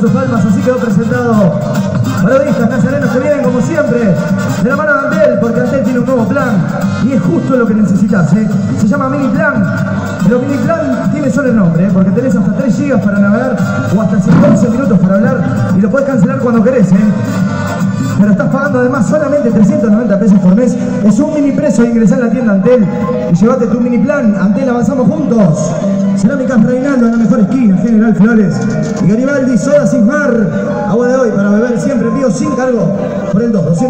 sus palmas, así quedó presentado. Parodistas nazarenos que vienen como siempre de la mano de Antel, porque Antel tiene un nuevo plan y es justo lo que necesitas, ¿eh? Se llama Mini Plan. Pero Mini Plan tiene solo el nombre, porque tenés hasta 3 GB para navegar o hasta 11 minutos para hablar y lo podés cancelar cuando querés, ¿eh? Pero estás pagando además solamente 390 pesos por mes. Es un mini precio. Ingresá en la tienda Antel y llévate tu mini plan. Antel, avanzamos juntos. Cerámicas Reinaldo en la mejor esquina, General Flores y Garibaldi, Soda Sismar. Agua de hoy para beber siempre, envío sin cargo por el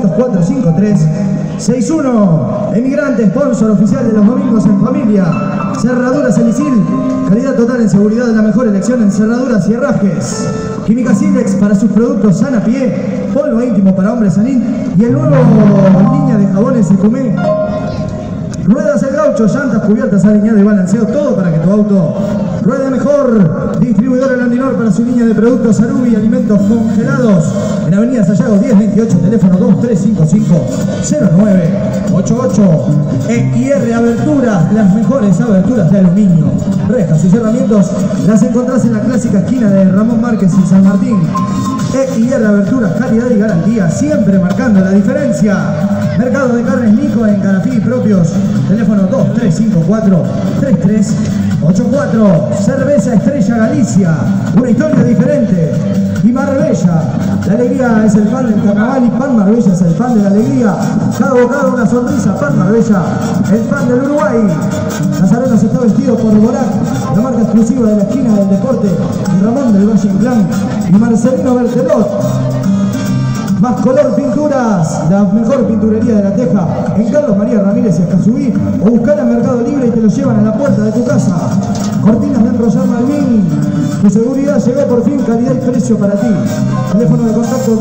204-5361. Emigrante, sponsor oficial de los domingos en familia. Cerraduras Elicil, calidad total en seguridad, la mejor elección en cerraduras y herrajes. Química Silex para sus productos sana pie, polvo íntimo para hombres Salín y el nuevo línea de jabones Ecomé. Ruedas El Gaucho, llantas, cubiertas, alineado y balanceado, todo para que tu auto ruede mejor. Distribuidor El Andinor para su línea de productos Arubi, alimentos congelados. En Avenida Sayago 1028, teléfono 2355-0988. EIR Aberturas, las mejores aberturas de aluminio. Rejas y cerramientos las encontrás en la clásica esquina de Ramón Márquez y San Martín. EIR Aberturas, calidad y garantía, siempre marcando la diferencia. Mercado de Carnes Nico en Carafí propios, teléfono 2354-3384. Cerveza Estrella Galicia, una historia diferente. Y Marbella, la alegría es el pan del carnaval y Pan Marbella es el pan de la alegría. Cada bocado una sonrisa, Pan Marbella, el pan del Uruguay. Nazareno está vestido por Borac, la marca exclusiva de la esquina del deporte, Ramón del Valle Inclán y Marcelino Bertelot. Más Color Pinturas, la mejor pinturería de La Teja, en Carlos María Ramírez y Escazubí, o buscar en Mercado Libre y te lo llevan a la puerta de tu casa. Cortinas de enrollar Malvin, tu seguridad llegó por fin, calidad y precio para ti. Teléfono de contacto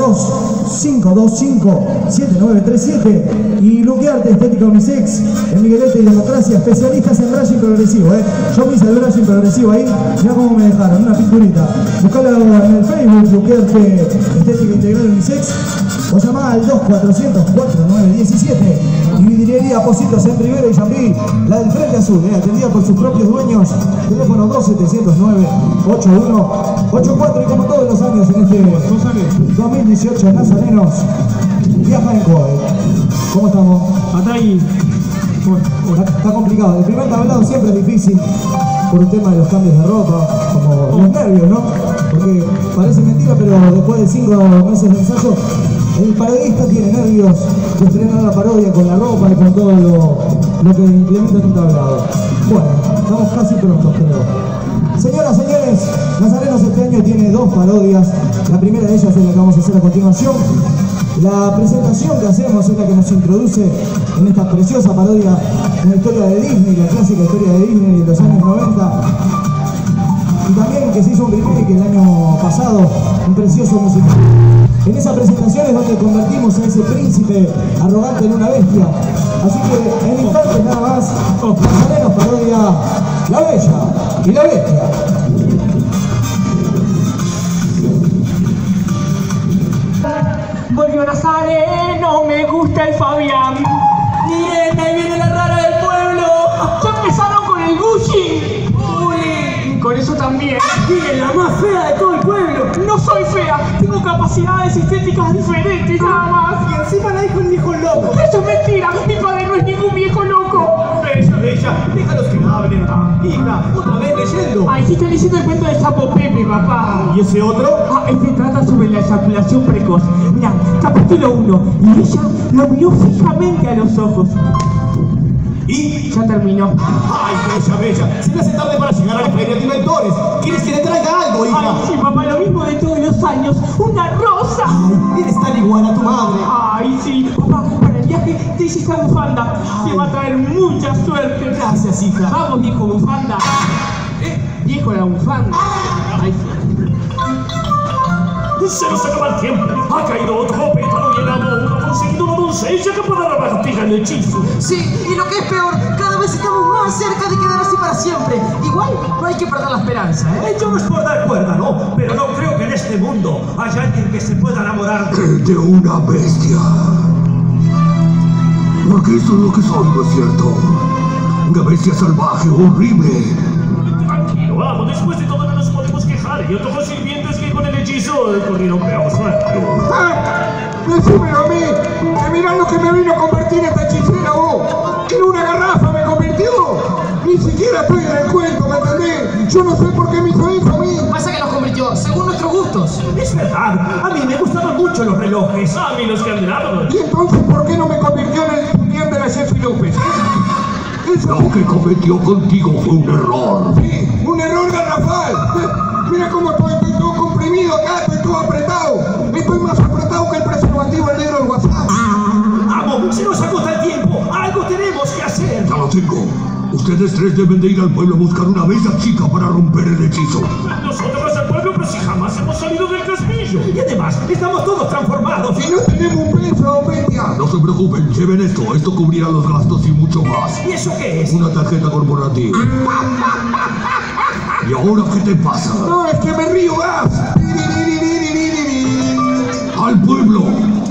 2525-7937 y Luquearte Estética Unisex en Miguelete y Democracia, especialistas en brushing progresivo, Yo me hice el brushing progresivo ahí, mirá cómo me dejaron, una pinturita. Buscalo en el Facebook, Luquearte Estética Integral Unisex, o llamá al 2400-4917. Y vidriería Positos en Rivera y Jambí, la del Frente Azul, atendida por sus propios dueños, teléfono 2709-8184. Y como todos los años en este 2018 Nazarenos viaja en COE. ¿Cómo estamos? Hasta ahí. Está complicado, el primer tablado siempre es difícil por el tema de los cambios de ropa, como los nervios, ¿no? Porque parece mentira, pero después de 5 meses de ensayo, el parodista tiene nervios de estrenar la parodia con la ropa y con todo lo que implementa en un tablado. Bueno, estamos casi prontos, creo. Señoras, señores, Nazarenos este año tiene 2 parodias. La primera de ellas es la que vamos a hacer a continuación. La presentación que hacemos es la que nos introduce en esta preciosa parodia de la historia de Disney, la clásica historia de Disney de los años 90. Y también que se hizo un remake el año pasado, un precioso musical. En esa presentación es donde convertimos a ese príncipe arrogante en una bestia. Así que en instantes nada más, Nazarenos parodia La Bella y la Bestia. Volvió Nazareno, me gusta el Fabián. Miren, ahí viene la rara del pueblo. Ya empezaron con el Gucci. Uy, con eso también. Miren, la más fea de todo el pueblo. No soy fea, tengo capacidades estéticas diferentes nada más. Y encima la dijo un viejo loco. Eso es mentira, mi padre no es ningún viejo loco. Bella, bella, déjalos que hablen. Hija, otra vez leyendo. Ay, sí, estoy leyendo el cuento de Sapo Pepe, papá. ¿Y ese otro? Este trata sobre la eyaculación precoz. Mira, capítulo 1. Y ella lo miró fijamente a los ojos. ¿Y? Ya terminó. Ay, bella, bella. Se me hace tarde para llegar a la feria de inventores. ¿Quieres que le traiga algo, hija? Ay, sí, papá, lo mismo de todos los años. ¡Una rosa! Ay, eres tan igual a tu madre. Ay, sí, papá, para el viaje te hice esta bufanda. Te va a traer mucha suerte. Gracias, hija. Vamos, viejo bufanda. Viejo la bufanda. Ay, sí. Se nos acaba el tiempo. Ha caído otro pétalo y el amor ha conseguido una doncella que pueda revertir el hechizo. Sí, y lo que es peor, cada vez estamos más cerca de quedar así para siempre. Igual no hay que perder la esperanza, Yo no es por dar cuerda, ¿no? Pero no creo que en este mundo haya alguien que se pueda enamorar de una bestia. Porque eso es lo que soy, ¿no es cierto? Una bestia salvaje, horrible. Tranquilo, vamos, después de todo no nos podemos quejar. Y otros sirvientes que con el hechizo corrieron peor suerte. Decímelo a mí, que mirá lo que me vino a convertir esta hechicera vos. En una garrafa me convirtió. Ni siquiera estoy en el cuento, ¿me entendés? Yo no sé por qué me hizo eso a mí. Pasa que nos convirtió según nuestros gustos. Es verdad, a mí me gustaban mucho los relojes. A mí los candelabros. ¿Y entonces por qué no me convirtió en el estudiante de la Jessy López? Lo que cometió contigo fue un error. Sí, un error garrafal. Mira cómo estoy todo comprimido acá, estoy todo apretado. Estoy más apretado que el preservativo del negro del WhatsApp. Vamos, se nos agota el tiempo. Algo tenemos que hacer. Ya lo tengo. Ustedes tres deben de ir al pueblo a buscar una bella chica para romper el hechizo. Nosotros al pueblo, pero si jamás hemos salido del castillo. Y además, estamos todos transformados. Si no tenemos un peso, bestia. No se preocupen, lleven esto. Esto cubrirá los gastos y mucho más. ¿Y eso qué es? Una tarjeta corporativa. ¿Y ahora qué te pasa? No, es que me río más. ¡Al pueblo!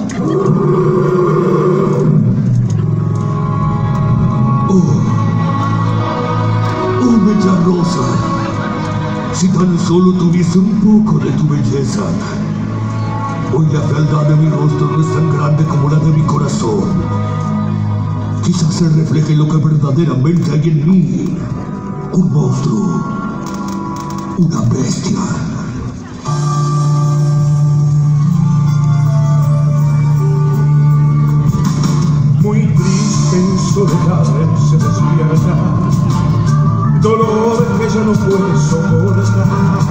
Oh, bella rosa. Si tan solo tuviese un poco de tu belleza. Hoy la fealdad de mi rostro no es tan grande como la de mi corazón. Quizás se refleje lo que verdaderamente hay en mí. Un monstruo. Una bestia. Muy triste en soledad se despierta, dolor que ya no puede soportar.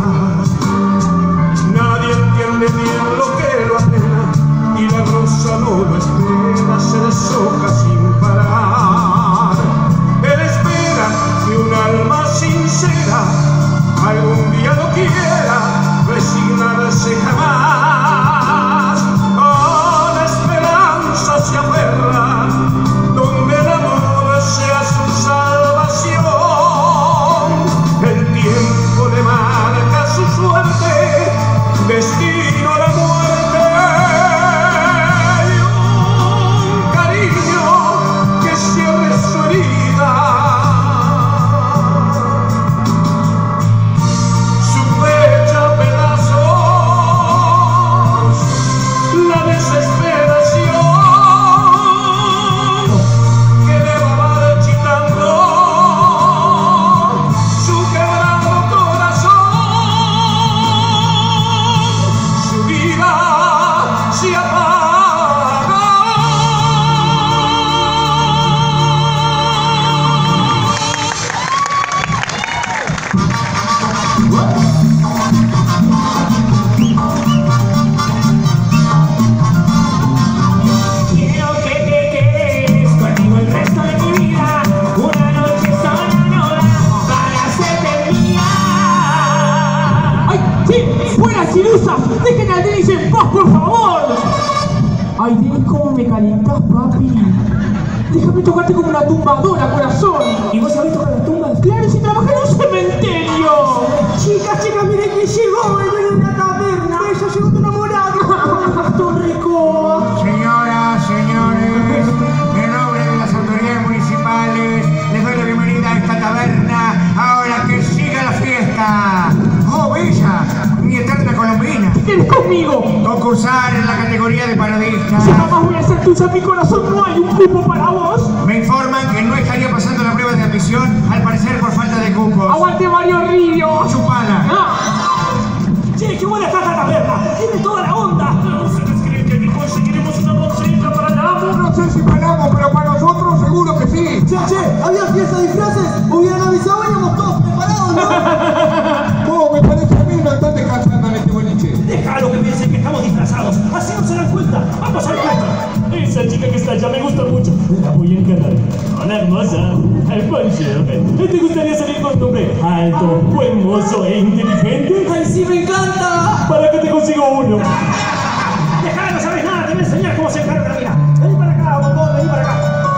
Nadie entiende bien lo que lo apena y la rosa no lo espera, se deshoja sin parar. Él espera que un alma sincera algún día lo quiera resignarse jamás. A la esperanza se aferra, donde el amor sea su salvación. El tiempo le marca su suerte, destino la muerte y un cariño que cierre su herida. Su fecha pedazos, la desesperación que le va marchitando su quebrado corazón. Su vida se apaga. Quiero que te quedes conmigo el resto de mi vida, una noche sola para hacerte mía. ¡Ay, sí! ¡Buenas ilusas! ¡Dejen al Denis en paz, por favor! ¡Ay, Denis, cómo me calentás, papi! Déjame tocarte como una tumbadora, corazón. ¿Y vos sabés tocar las tumbas? ¡Claro, si trabajé en un cementerio! Chicas, miren que llegó el dueño de la taberna. Ella llegó tu enamorado. Gastón Recoba. Señoras, señores, en nombre de las autoridades municipales, les doy la bienvenida a esta taberna. Ahora que siga la fiesta. ¡Oh, bella! Mi eterna colombina. ¿Qué quieres conmigo? Concursar en la categoría de parodista. Si jamás voy a ser tuya en mi corazón, no hay un cupo para vos. Me informan que no estaría pasando la prueba de admisión, al parecer por falta de cupos. ¡Aguante Mario Río! Chupala. ¡Che, qué buena está esta taberna! ¡Tiene toda la onda! ¿Ustedes creen que aquí conseguiremos una doncella para el amor? No sé si paramos, pero para nosotros seguro que sí. Che, había fiesta de disfraces. Hubieran avisado y íbamos todos preparados, ¿no? Oh, me parece a mí no están descansando en este boliche. Déjalo que piensen que estamos disfrazados. Así no se dan cuenta. ¡Vamos al encuentro! Esa chica que está allá me gusta mucho. La voy a encargar. Hola, hermosa. Bonjour. ¿Te gustaría salir con un hombre alto, buen mozo e inteligente? ¡Ay, sí, me encanta! ¿Para qué te consigo uno? Déjala, no sabes nada. Te voy a enseñar cómo se encarga la vida. Vení para acá, bombón, vení para acá.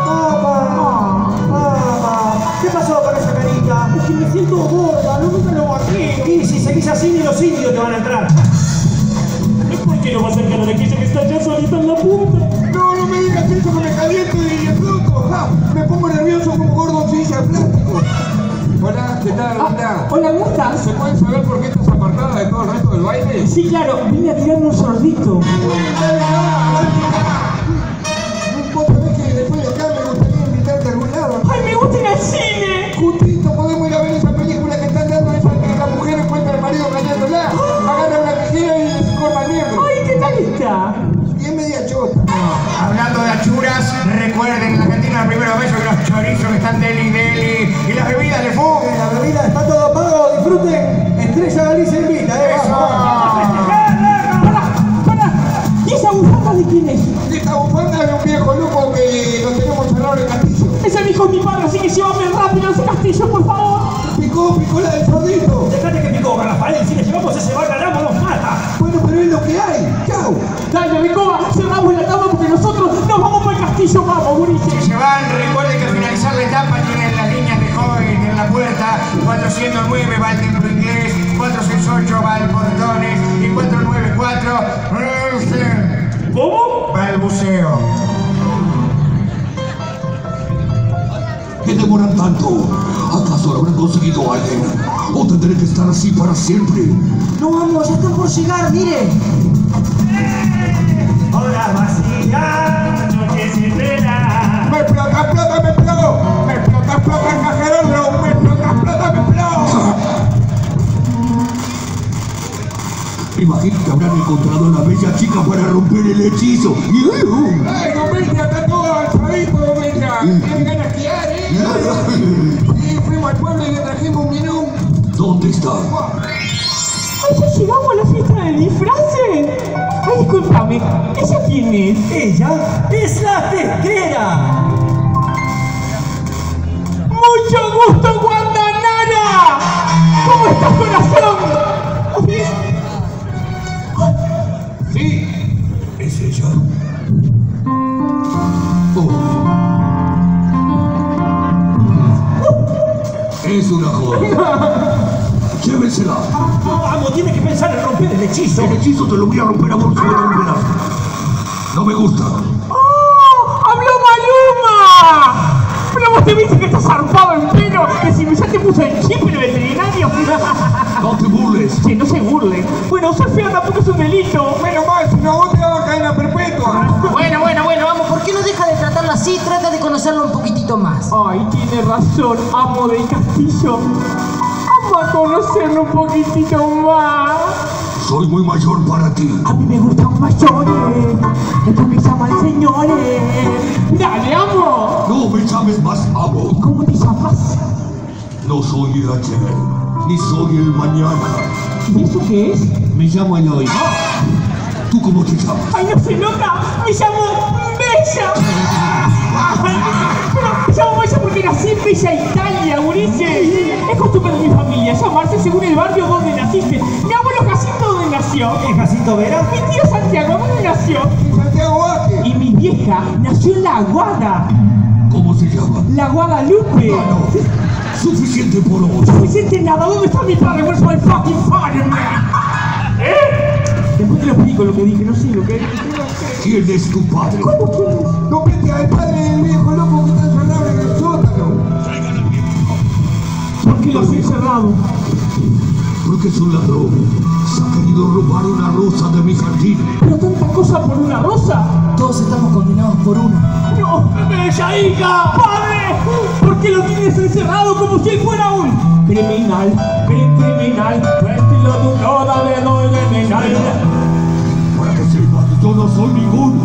¿Qué pasó con esa carita? Es que me siento gorda, no me lo imagino. Y si seguís así, ni los indios te van a entrar. ¿Por qué no vas a encarar a aquella que está allá solita en la punta? No, no me digas eso que me caliento y exploto. Me pongo nervioso como gordo en silla de plástico. Hola, ¿qué tal? Hola, ¿cómo estás? ¿Se pueden saber por qué estás apartada de todo el resto del baile? Sí, claro, vine a tirarme un sordito. ¿Vos sabés que después de acá me gustaría invitarte a algún lado? ¡Ay, me gusta ir al cine! Justito podemos ir a ver esa película que están dando, esa que la mujer encuentra al marido engañándola, agarra una tijera y se corta mierda. ¡Ay, qué tal está! Y es media chota. Hablando de achuras, recuerden en la cantina del Primero Bello que los chorizos que están deli deli y las bebidas de fuego. La bebida está todo pago, disfruten. Estrella Galicia invita, ¡Para! ¿Y esa bufanda de quién es? Esta bufanda es de un viejo loco que lo tenemos cerrado en el castillo. Ese hijo es mi padre, así que llévame rápido a ese castillo, por favor. Picó la del sordito. Dejate que picó, Rafael. Si le llevamos ese bacalao, nos mata. Bueno, pero es lo que hay. ¡Chao! Dale, Ricoba, cerramos la etapa porque nosotros nos vamos para el castillo, vamos, Guriche. Si se van, recuerden que al finalizar la etapa tienen las líneas de joven en la puerta. 409 va el templo inglés, 468 va el portones y 494 ¿Cómo? va el buceo. ¿Qué demoran tanto? ¿Acaso lo habrán conseguido alguien? ¿O tendré que estar así para siempre? No vamos, ya están por llegar, miren. Hora vacía, noche sin vela. ¡Me explota, explota, me explotó! ¡Me explota, explota, cajerón! ¡Me explota, explota, me explota! Imagino que habrán encontrado a la bella chica para romper el hechizo. ¡Ay, Domeña, está todo alzadito, Domeña! ¿Tienen ganas de esquiar, Sí, fuimos al pueblo y le trajimos un menú. ¿Dónde está? ¡Ay, ya llegamos a la fiesta de disfraces! ¡Ay, discúlpame! ¿Ella quién es? Ella es la tequera. ¡Mucho gusto, Guantanara! ¿Cómo estás, corazón? Sí, es ella. Es una joven. Llévensela. Vamos, tienes que pensar en romper el hechizo. El hechizo te lo voy a romper a bolsa de romperás. No me gusta. ¡Oh! ¡Habló Maluma! Pero vos te viste que estás zarpado en pelo, que si ya te puso el chip en el veterinario. No te burles. Sí, no se burlen. Bueno, ser fea tampoco es un delito. Menos mal, si no vos te daban cadena perpetua. Bueno, vamos, ¿por qué no deja de tratarla así? Trata de conocerlo un poquitito más. Ay, tiene razón, amo del castillo. Vamos a conocerlo un poquitito más. Soy muy mayor para ti. A mí me gustan mayores. Esto me llaman señores. Dale, amo. No me llames más amo. ¿Cómo te llamas? No soy el ayer, ni soy el mañana. ¿Y eso qué es? Me llamo Eloy. ¿Tú cómo te llamas? ¡Ay, no se nota! ¡Me llamo Bella! Ay, pero me llamo Bella porque nací en Bella Italia, Ulises. Es costumbre de mi familia llamarse según el barrio donde naciste. Mi abuelo Jacinto, ¿dónde nació? ¿Es Jacinto Vera? Mi tío Santiago, ¿dónde nació? Santiago Vázquez. Y mi vieja nació en La Aguada. ¿Cómo se llama? La Guadalupe. No, suficiente por hoy. Suficiente nada. ¿Dónde está mi padre? Where's my fucking father, man? Después te lo explico lo que dije, no sé lo que... ¿Quién es tu padre? ¿Cómo quién es? No vete al padre del viejo loco que está encerrado en el sótano. ¿Por qué lo has encerrado? Porque es un ladrón. Se ha querido robar una rosa de mi jardín. Pero tanta cosa por una rosa. Todos estamos condenados por una. ¡No! ¡Bella hija! ¡Padre! ¿Por qué lo tienes encerrado como si él fuera un criminal? ¡Criminal! ¡Estilo de un toda de no criminal! Para que sepas, yo no soy ningún...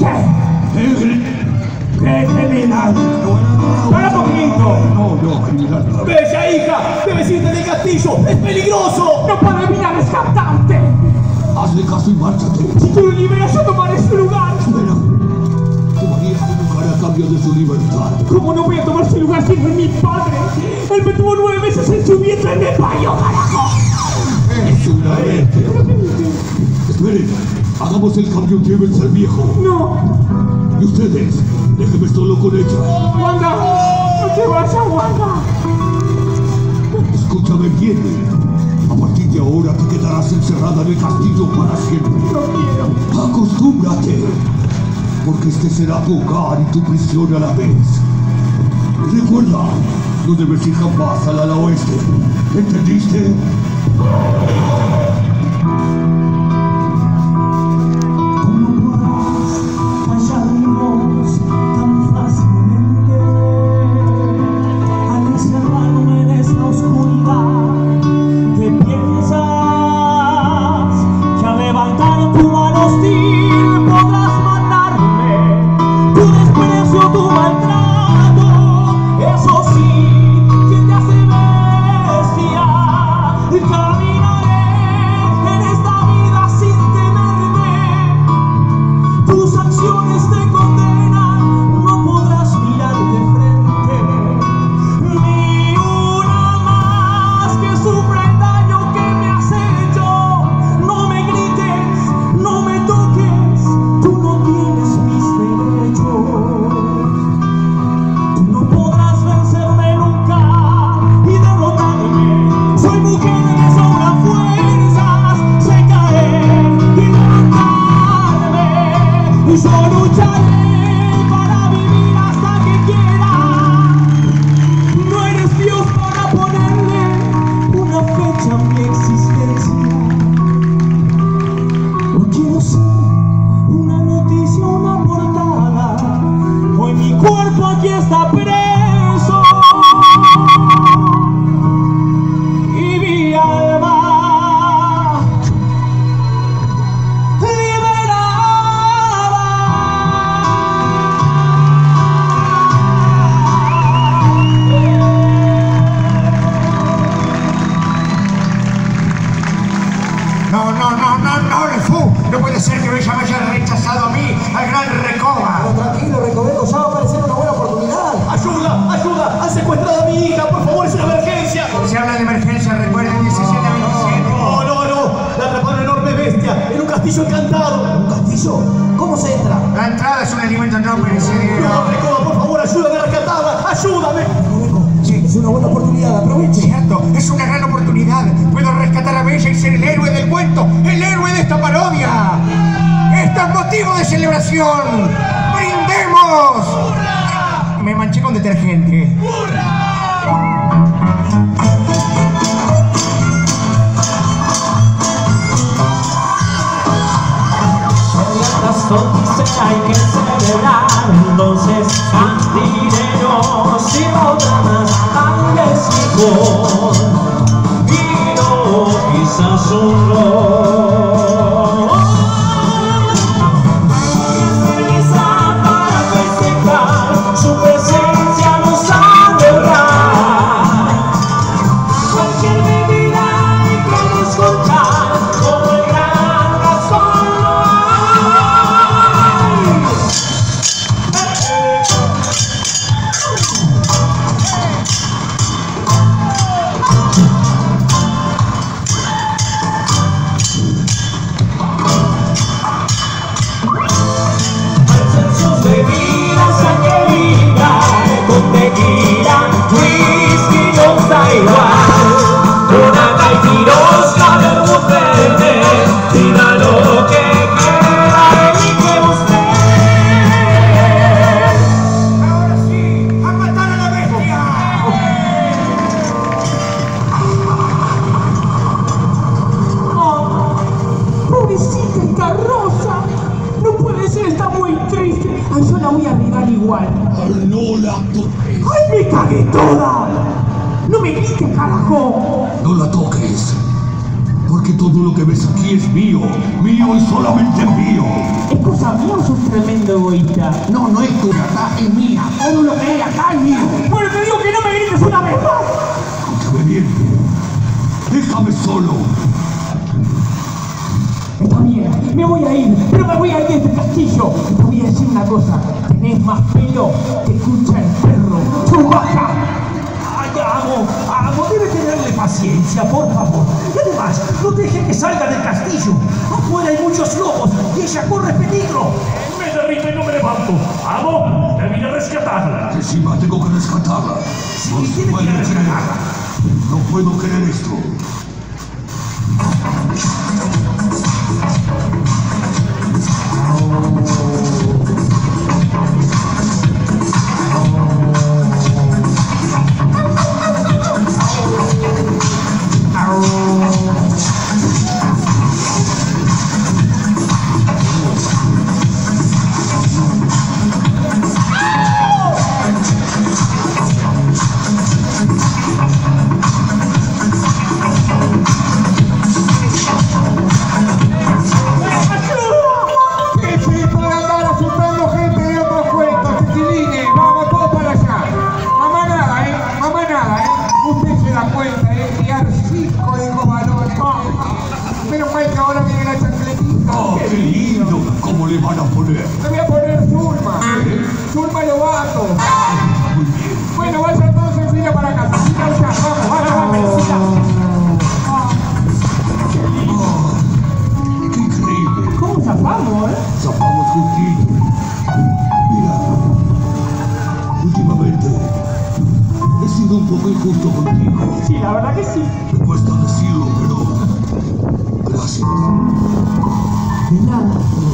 ¿Qué criminal? ¡Para poquito! No, criminal. ¡Bella hija! ¡Debes irte del castillo! ¡Es peligroso! ¡No para venir a rescatarte! Hazle caso y márchate. Si tú lo liberas, yo tomaré su lugar. Espera. Tomaría su lugar a cambio de su libertad. ¿Cómo no voy a tomar su lugar si no es mi padre? Él me tuvo 9 meses en su vientre y me parió, carajo. Es una bestia. Esperen, hagamos el cambio, llévense al viejo. No. Y ustedes, déjenme solo con ella. Wanda, no te vayas, Wanda. Escúchame bien. A partir de ahora te quedarás encerrada en el castillo para siempre. No quiero. Acostúmbrate, porque este será tu hogar y tu prisión a la vez. Recuerda, no debes ir jamás al ala oeste. ¿Entendiste? con tu mano hostil podrás matarme, tu desprecio, tu maltrato, eso sí, quien te hace bestia. Caminaré en esta vida sin temerme, tus acciones te condenan, no podrás mirar de frente, ni una más que sufra el daño que me has hecho. No me grites, no me toques, tú no tienes mis derechos. Tú no podrás vencerme nunca y derrotarme. Soy mujer, me sobran fuerzas, sé caer y levantarme. Y yo lucharé para vivir hasta que quiera. No eres Dios para ponerle una fecha a mi existencia. No quiero ser una noticia, una portada. Hoy mi cuerpo aquí está preso y mi alma liberada. No, Lefou, no puede ser que Bella me haya rechazado a mí, al gran Recoba. Pero tranquilo, Recoveco, ya va a aparecer una buena oportunidad. ¡Ayuda! ¡Ayuda! ¡Han secuestrado a mi hija! ¡Por favor, es una emergencia! Se habla de emergencia, recuerden, 17 a 27. No, no, no. La atrapó una enorme bestia en un castillo encantado. ¿Un castillo? ¿Cómo se entra? La entrada es un alimento no perecedero. No, Recoba, por favor, ayúdame a rescatarla. ¡Ayúdame! Recoveco, es una buena oportunidad, aproveche. Cierto, es una gran oportunidad. Puedo rescatar a Bella y ser el héroe del cuento, el héroe de esta parodia. Esto es motivo de celebración. ¡Brindemos! Me manché con detergente. Entonces hay que celebrar, entonces cantineros y botanas, ángeles y con vino, quizás un ron. Cerveza para festejar, su presencia nos alegra. Cualquier bebida hay que escuchar, como el gran razón no hay. Alcen sus bebidas a que viva, con tequila, whisky nos da igual. Conaca y tirosca, vermut verde, diga lo que quiera, elige usted. Ahora sí, a matar a la bestia. Pobrecita esta Rosa, no puede ser, está muy triste. Ay, yo la voy a arribar igual. No la toques. ¡Ay, me cagué toda! ¡No me grites, carajo! No la toques. Porque todo lo que ves aquí es mío. Mío y solamente mío. ¿Es cosa mía o sos tremendo egoísta? No, no es tuya, es mía. Todo lo que hay acá es mío. Bueno, te digo que no me grites una vez más. Escúchame bien. Déjame solo. Está bien, me voy a ir, pero me voy a ir de este castillo. Te voy a decir una cosa, tenés más pelo que escucha el perro. ¡Chewbacca! ¡Ay, amo! Debe tenerle paciencia, por favor. Y además, no deje que salga del castillo. Afuera hay muchos lobos y ella corre peligro. Me derrito y no me levanto. Amo, te vine a rescatarla. Encima tengo que rescatarla. No se tiene que puede creer. rescatarla. No puedo creer esto. le van a poner? Le voy a poner Zulma. Zulma Lobato. Muy bien. Bueno, vayan todos en fila para casa. Vamos. ¡Qué increíble! ¿Cómo zafamos, Zafamos justito. Mira, últimamente he sido un poco injusto contigo. Sí, la verdad que sí. Me cuesta decirlo, pero gracias. De nada.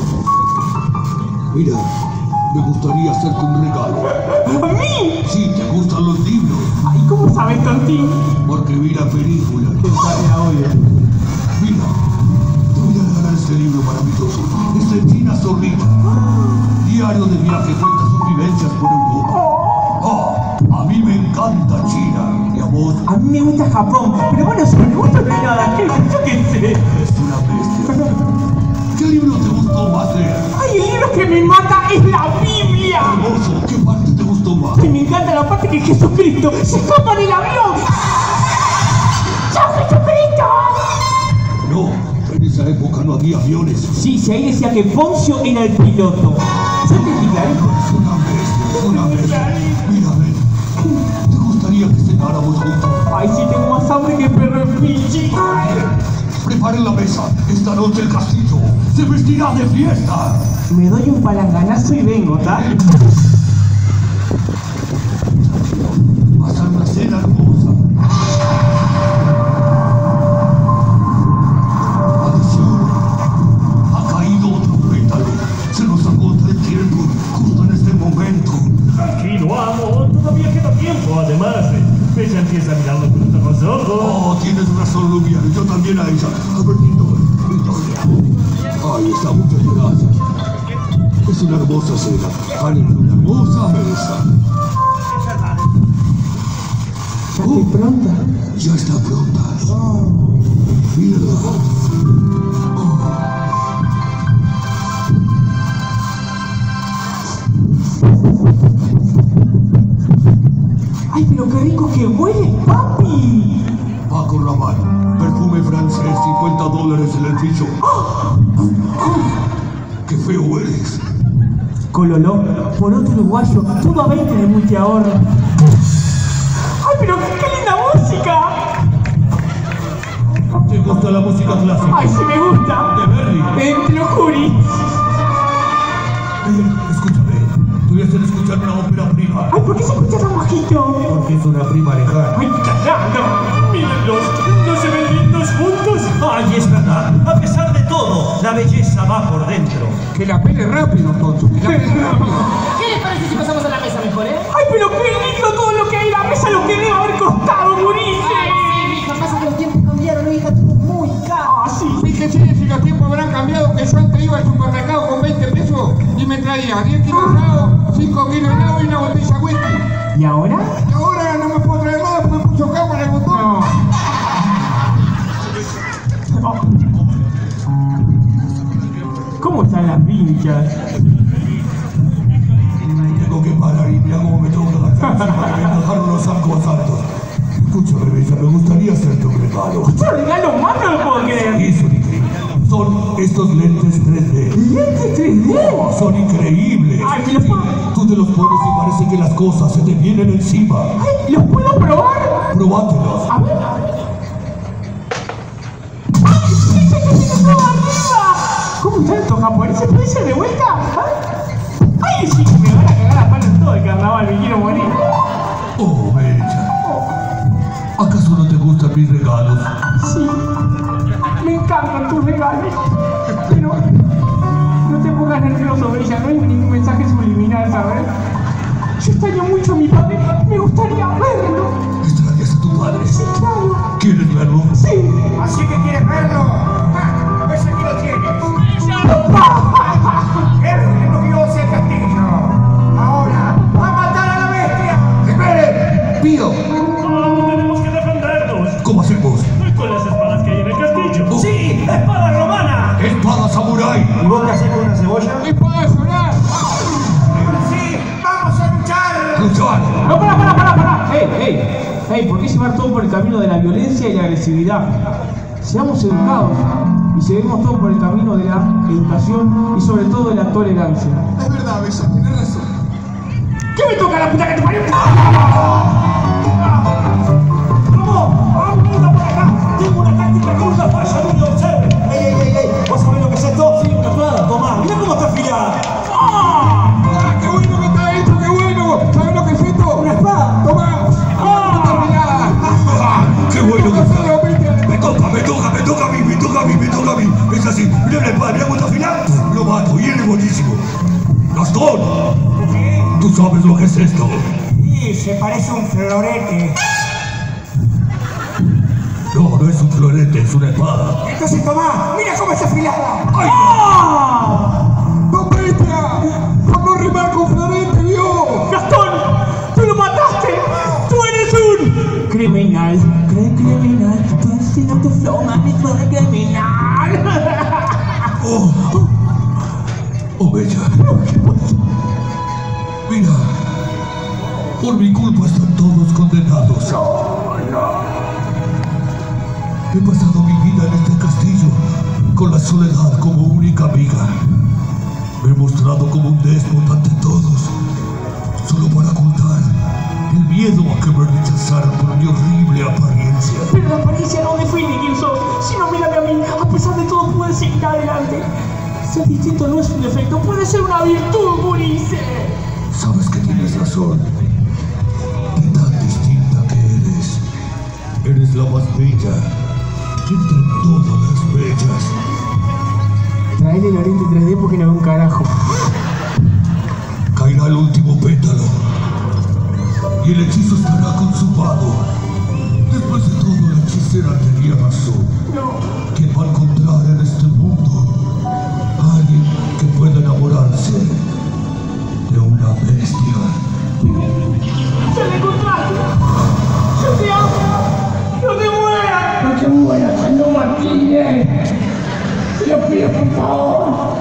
Mira, me gustaría hacerte un regalo. ¿A mí? Sí, ¿te gustan los libros? Ay, ¿cómo sabes, Tontín? Porque vi la película. Era obvio. Mira, te voy a regalar este libro maravilloso. Es de China Zorrilla. Diario de viaje, cuenta sus vivencias por Europa. A mí me encanta China. ¿Y a vos? A mí me gusta Japón, pero bueno, si me gusta no hay nada. ¿Qué? Yo qué sé. Es una bestia. ¿Qué libro te gustó más leer? Ay, el libro que me mata es la Biblia. Hermoso, ¿qué parte te gustó más? Que me encanta la parte que Jesucristo se escapa del avión. ¡Chao, Jesucristo! No, en esa época no había aviones. Sí, si ahí decía que Poncio era el piloto. ¿Ya te explicaré? Es una bestia, es una bestia. Mira, ven. ¿Te gustaría que cenáramos juntos? Ay, sí, tengo más hambre que perro en pichi. Preparen la mesa. Esta noche el castillo se vestirá de fiesta. Me doy un palanganazo y vengo, ¿tá? Va a ser una cena hermosa. Atención. Ha caído otro pétalo. Se nos agota el tiempo justo en este momento. Tranquilo, amo, todavía queda tiempo. Además, ella empieza mirando con los ojos. Oh, tienes razón, Lumière. Yo también a ella. A ver, ahí está, muchas gracias. Es una hermosa cena. Salen de una hermosa mesa. ¿Ya estoy pronta? Ya está pronta. Mírala. ¡Ay, pero qué rico que huele, papi! Paco Rabanne, perfume francés, $50 en el piso. ¡Qué feo eres! Cololó, poroto uruguayo, todo a 20 de multiahorro. ¡Ay, pero qué linda música! ¿Te gusta la música clásica? ¡Ay, sí me gusta! De Verdi. Te lo juro. Escúchame, te voy a hacer escuchar una ópera prima. ¡Ay, ¿por qué se escucha tan bajito? Porque es una prima lejana. ¡Ay, callando! Mírenlos, ¿no se ven lindos juntos? Ay, es verdad. A pesar de todo, la belleza va por dentro. Que la pele rápido, tonto. Que la pele rápido. ¿Qué les parece si pasamos a la mesa mejor, ¡Ay, pero qué lindo todo lo que hay en la mesa! ¡Lo que debe haber costado, Murice! Sí, hija, pasa que los tiempos cambiaron, hija, todo muy caro. ¡Ah, sí! Fíjese si los tiempos habrán cambiado, que yo antes iba al supermercado con 20 pesos y me traía 10 kilos de helado, 5 kilos de helado y una botella de whisky. ¿Y ahora? Y ahora no me puedo traer nada porque puso cámara el botón. No. Oh. ¿Cómo están las vinchas? Tengo que parar y mira cómo me tengo que agachar para que me bajaron los arcos altos. Escúchame, bella, me gustaría hacerte un regalo. ¡Otro regalo más! No lo puedo creer. Sí, son increíbles. Son estos lentes 3D. ¿Lentes 3D? Son increíbles. Ay, ¿me los puedo? Tú te los pones y parece que las cosas se te vienen encima. Ay, ¿los puedo probar? Probátelos. A ver. ¡Ay, se tiene todo arriba! ¿Cómo está esto, japonés? ¿Puede ser de vuelta? ¡Ay, sí! Me van a cagar a palo en todo el carnaval, me quiero morir. Oh, bella. ¿Acaso no te gustan mis regalos? Sí, me encantan tus regalos, pero no te pongas nervioso, Bella, no hay ningún mensaje subliminal, ¿sabes? Yo extraño mucho a mi padre, me gustaría verlo. ¿Extrañas a tu padre? Sí, claro. ¿Quieres verlo? Sí. Así que quieres verlo. Pues aquí lo tienes. Él que nos dio ese castillo. Ahora, ¡a matar a la bestia! ¡Esperen! ¡Pío! Tenemos que defendernos. ¿Cómo hacemos? Con las espadas que hay en el castillo. Oh. ¡Sí! ¡Espada romana! ¡Espada samurái! ¿Y vos qué haces con una cebolla? ¡Y puedo llorar! ¡Sí! ¡Vamos a luchar! ¡Luchar! No, pará. Hey, ¿por qué llevar todo por el camino de la violencia y la agresividad? Seamos educados y y llevemos todo por el camino de la educación y sobre todo de la tolerancia. Es verdad, Bella, tenés razón. ¿Qué me toca la puta que te parió? ¡Vamos, mira por acá! Tengo una táctica que nunca falla, no me observe. ¡Ey! ¿Vos sabés lo que es esto? Sí, una espada. Tomá, mira cómo está afilada. ¡Ah, qué bueno que está hecho, qué bueno! ¿Sabés lo que es esto? ¡Una espada! ¡Tomá! ¡Está afilada! ¡Qué bueno que está! Me toca a mí. Es así, mira la espada, mira cómo está afilada. Lo mato y él es buenísimo. ¡Gastón! ¿Tú sabes lo que es esto? Sí, se parece a un florete. No es un florete, es una espada. Entonces tomá, mira cómo está afilada. ¡Ay! ¡No, bestia! ¡Por no rimar con florete, vio! ¡Gastón! ¡Tú lo mataste! ¡Tú eres un criminal! ¡Criminal! ¡Tú has sido tu flow, mami! ¡Tú eres criminal! Oh, Bella. Mira, por mi culpa están todos condenados. He pasado mi vida en este castillo con la soledad como única amiga. Me he mostrado como un déspota ante todos, solo para ocultar el miedo a que me rechazaran por mi horrible apariencia. Pero la apariencia no define quién sos, sino mírame a mí. A pesar de todo puedes seguir adelante. Ser distinto no es un defecto, puede ser una virtud, Ulises. Sabes que tienes razón. De tan distinta que eres. Eres la más bella entre todas las bellas. Traele el lente 3D porque no veo un carajo. Caerá el último pétalo y el hechizo estará consumado. Después de todo, la hechicera tenía razón. ¿Quién va a encontrar en este mundo a alguien que pueda enamorarse de una bestia? ¡Se le encontraste! ¡Yo te amo! ¡No te mueras! No te mueras, no Martínez. Te lo pido, por favor.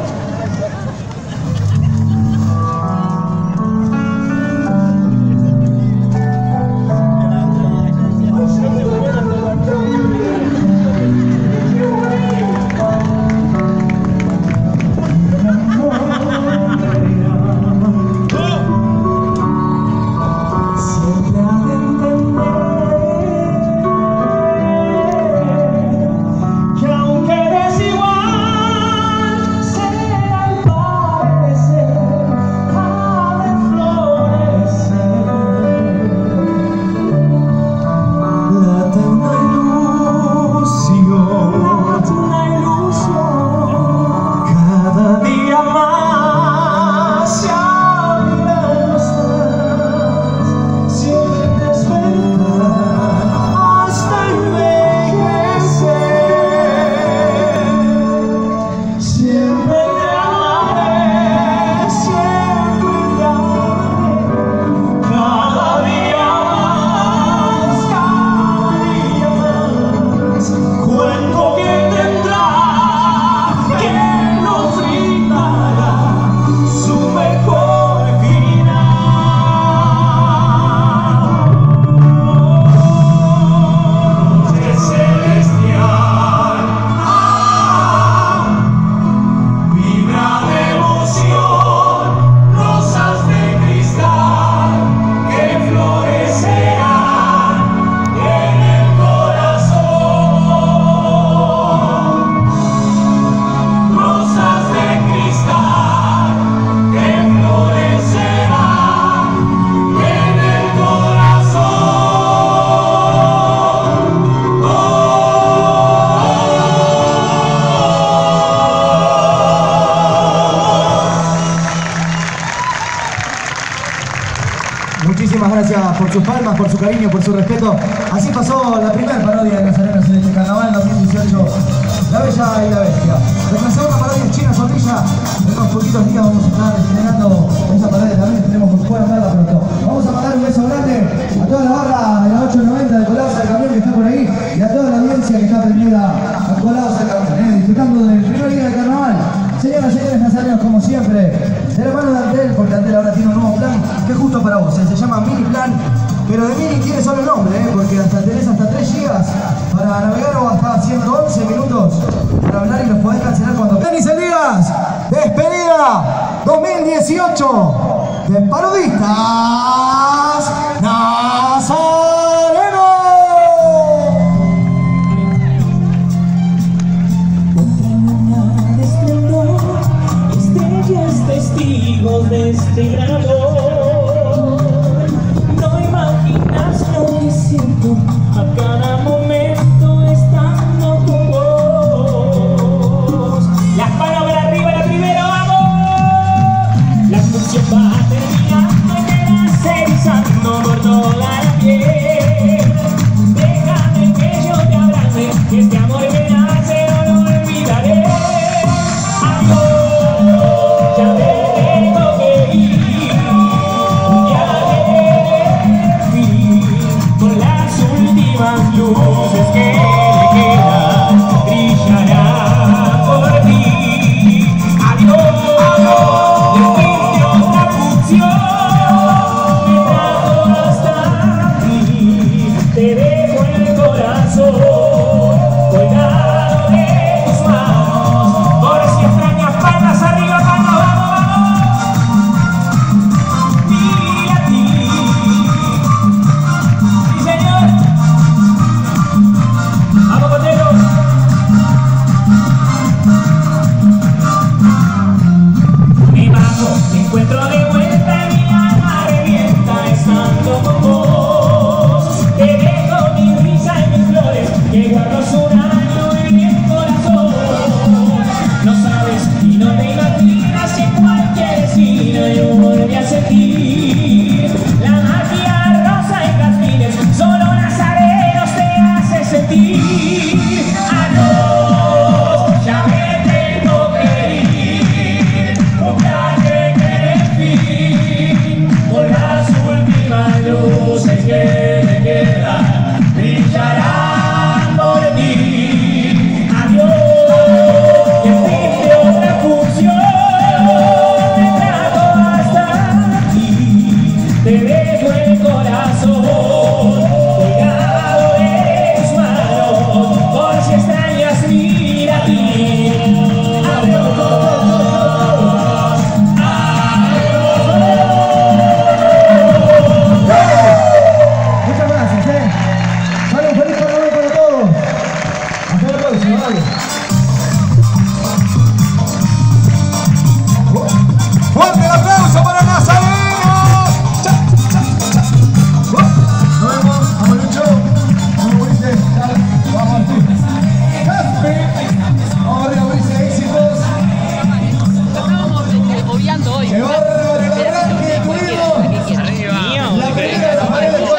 Muchísimas gracias por sus palmas, por su cariño, por su respeto. Así pasó la primera parodia de Nazarenos en este carnaval 2018, La Bella y la Bestia. Nuestra segunda parodia es China Zorrilla. En unos poquitos días vamos a estar estrenando esa parodia también, esperemos que puedan verla pronto. Vamos a mandar un beso grande a toda la barra de la 890 de Colados al Camión que está por ahí y a toda la audiencia que está prendida a Colados al Camión, disfrutando del primer día del carnaval. Señoras y señores nazarenos, como siempre, de la mano de Antel, porque Antel ahora tiene un nuevo plan que es justo para vos, se llama Mini Plan, pero de Mini tiene solo el nombre, porque hasta tenés hasta 3 GB para navegar o hasta 111 minutos para hablar y los podés cancelar cuando... Denis Elías, despedida 2018 de Parodistas Nazareno. Estrellas testigos de este gran amor. No imaginas lo que siento a cada momento estando con vos. Las palabras arriba, la primera, vamos. La función va a terminar, me quedas erizando por toda la piel. Déjame que yo te abrace, que este amor que nace no lo olvidaré. Ya me tengo que ir, ya me con las últimas luces que me quedan, brillará por ti. Adiós, desde otra función, me trajo hasta aquí, te dejo el corazón colgado de tus manos, por si extrañas palmas arriba, palmas, vamos, vamos. Mira a ti, sí señor, vamos Cotero. Me bajo, me encuentro de vuelta y mi alma revienta estando con vos. Te dejo mi risa y mis flores que guardo su daño en el corazón. No sabes y no te imaginas si en cualquier esquina yo volví a sentir la magia rosa y jazmines, solo nazarenos te hace sentir. Adiós, ya me tengo que ir, un viaje que en fin, con las últimas luces que me quedan, brillarán por ti. Adiós, y el fin de otra función me trajo hasta aquí, te dejo el corazón colgado de tus manos, por si extrañas mira a ti. Adiós, Muchas gracias, Vale, un feliz carnaval para todos. Hasta la próxima, vale. ¡Fuerte el aplauso para Nazareno! Nos vemos, vamos Lucho, vamos Ulises, vamos Martín. ¡Caspe! Vamos arriba Ulises, éxitos. Estábamos obviando hoy. ¡Qué bárbaro! ¡El arranque de tuvimos! La primera de las paredes de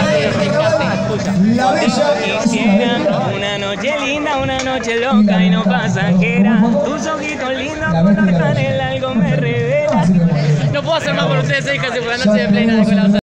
la bella. Una noche linda, una noche loca y no pasajera. Tus ojitos lindos con tartar el algo me revela. No puedo hacer más por ustedes, hijas, por la noche de plena de corazón.